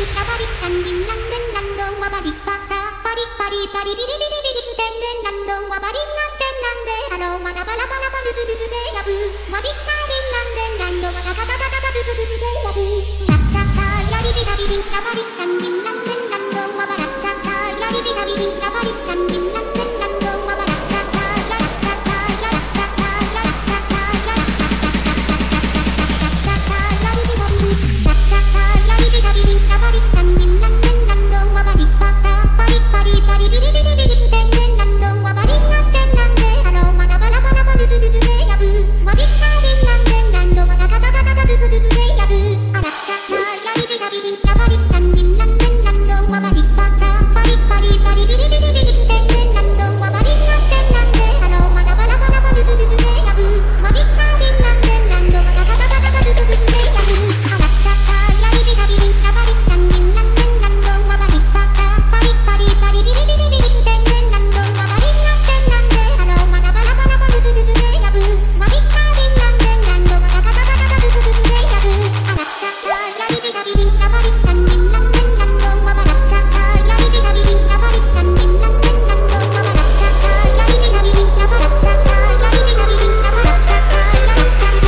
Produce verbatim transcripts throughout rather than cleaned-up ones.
ビラバリスタンビンランデンランドワバリパタパリパリパリビリビリビリステンデンランドワバリンランデンランデハローワラバラバラバルズルズデヤブワビッタビンランデンランドワラバラバラバルズルズデヤブチャチャチャラリビラビリラバリスタンビンランデンランドワバラチャチャラリビラビリラバリスタンビンランデンランドワバラチャチャララチャチャララチャチャララチャチャララチャチャチャチャチャラリビラビリチャチャチャラリビラビリラバリスタンビンランデンランドワバリパタパリパリパリビリビリビリステンデンランドワバリンランデンランデハローワラバラバラバルズルズデヤブワビッタビンランデンランドワラガガガガガズズズズデヤブアラチャチャラリビラビリラバリスタンビンランデンランドワバリパタパリパリパリビリビリビリステンデンランドワバリンランデンランデハローワラバラバラバルズズズデヤブワビッタビンランデンランドワラガガガガガズズズズデヤブアラチャチャラリビラビリラバリスタンビンランデンランドワバリパタパリパリパリビリビリビリステンデンランドワバリンランデンランデハローワラバラバラバルズズズデヤブワビッタビンランデンランドワラガガガガガズズズズデヤブアラチャチャラリビラビリラバリスタンビンランデンランドワバラチャチャラリビラビリラバリスタンビンランデンランドワバラチャチャラリビラビリラバラチャチャラリビラビリラバラチャチャララチャチャララチャチ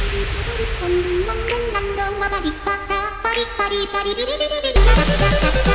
パリパリパリビリビリビリララチャチャチャ